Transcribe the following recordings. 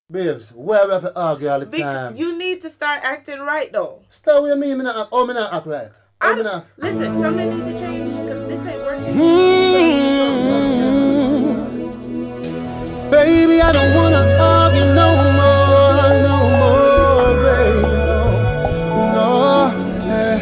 Babes, why we have to argue all the time? You need to start acting right though. Start with me, me not act right. Listen, something needs to change because this ain't working. Baby, I don't wanna argue no more, baby, no, yeah.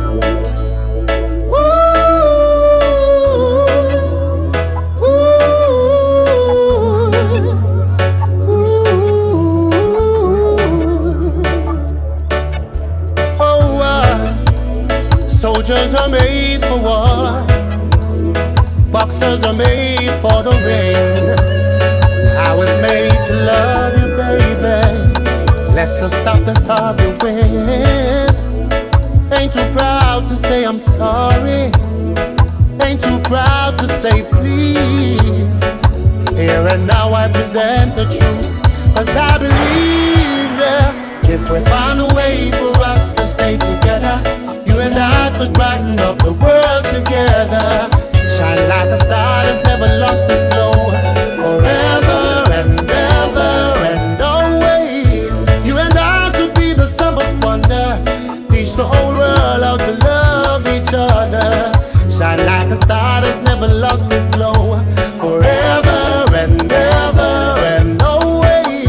Soldiers are made for war, boxers are made for the ring. I was made to love you, baby. Let's just stop this arguing. Ain't too proud to say I'm sorry. Ain't too proud to say please. Here and now I present the truth, 'cause I believe, yeah, if we find a way for us to stay together, you and I could brighten up the world together. Shine like a star that's never lost its glow. Forever and ever and always. You and I could be the summer wonder. Teach the whole world how to love each other. Shine like a star that's never lost its glow. Forever and ever and always.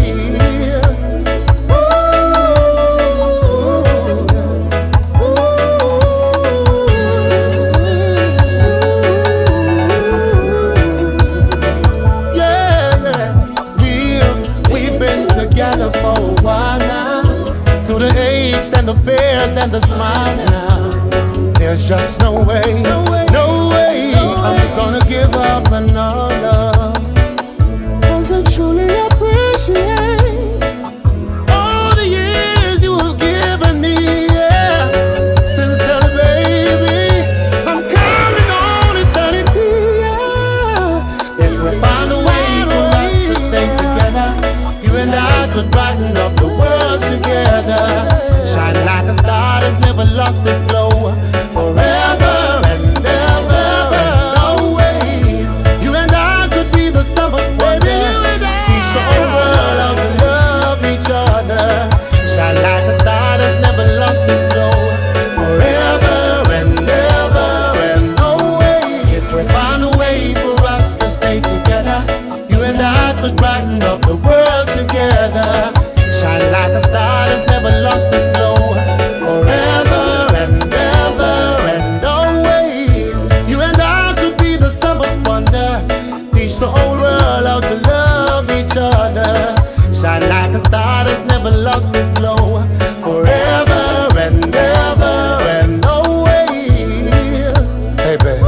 For a while now, through the aches and the fears and the smiles now, there's just no way, no way I'm gonna give up another. 'Cause I truly appreciate all the years you have given me, yeah. Sincerely, baby, I'm counting on eternity, yeah. If we find a way for us to stay together, you and I could brighten up the world together. Shine like a star that's never lost its glow. Forever and ever and always. You and I could be the summer weather. Teach the whole world how to love each other. Shine like a star that's never lost its glow. Forever and ever and always. If we find a way for us to stay together, you and I could brighten up the world together. Shine like a star that's never lost its glow. Forever and ever and always. You and I could be the summer wonder. Teach the whole world how to love each other. Shine like a star that's never lost its glow. Forever and ever and always. Hey babe,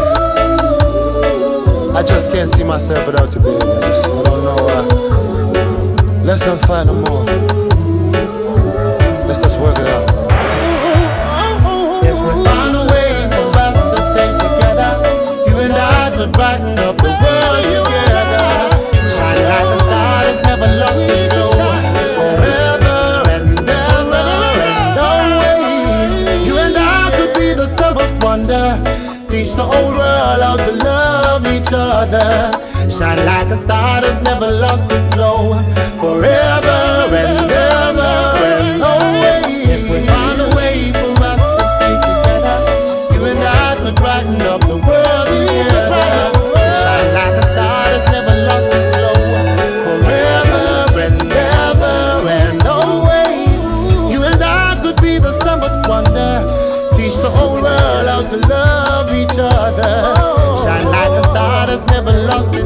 I just can't see myself without you, baby. I don't know why. Let's not fight no more. Let's just work it out. If we find a way for us to stay together, you and I could brighten up the world together. Shine like a star that's never lost its glow. Forever and ever and always. You and I could be the summer wonder. Teach the whole world how to love each other. Shine like a star that's never lost its glow. Forever and ever and always. If we find a way for us to stay together, you and I could brighten up the world together. Shine like a star that's never lost its glow. Forever and ever and always. You and I could be the summer wonder. Teach the whole world how to love each other. Shine like a star that's never lost its